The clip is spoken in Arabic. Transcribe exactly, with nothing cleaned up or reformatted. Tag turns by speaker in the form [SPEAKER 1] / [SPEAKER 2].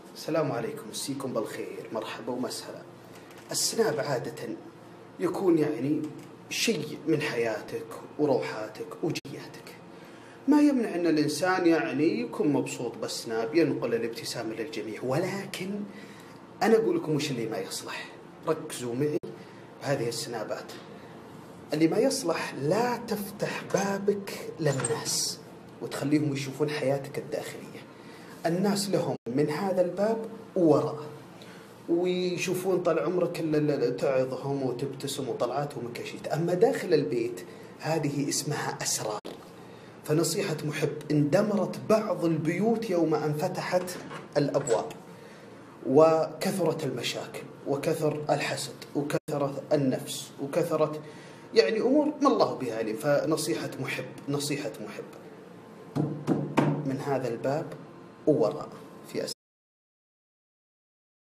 [SPEAKER 1] السلام عليكم، مسيكم بالخير، مرحبا ومسهلا. السناب عادة يكون يعني شيء من حياتك وروحاتك وجياتك. ما يمنع أن الإنسان يعني يكون مبسوط بالسناب، ينقل الابتسامة للجميع، ولكن أنا أقول لكم وش اللي ما يصلح. ركزوا معي بهذه السنابات. اللي ما يصلح لا تفتح بابك للناس وتخليهم يشوفون حياتك الداخلية. الناس لهم من هذا الباب ووراء، ويشوفون طال عمرك تعظهم وتبتسم وطلعاتهم وكشيت. أما داخل البيت هذه اسمها أسرار. فنصيحة محب: اندمرت بعض البيوت يوم أن فتحت الأبواب، وكثرت المشاكل وكثر الحسد وكثرت النفس وكثرت يعني أمور ما الله بها عليم. فنصيحة محب نصيحة محب من هذا الباب ووراء في أسرار.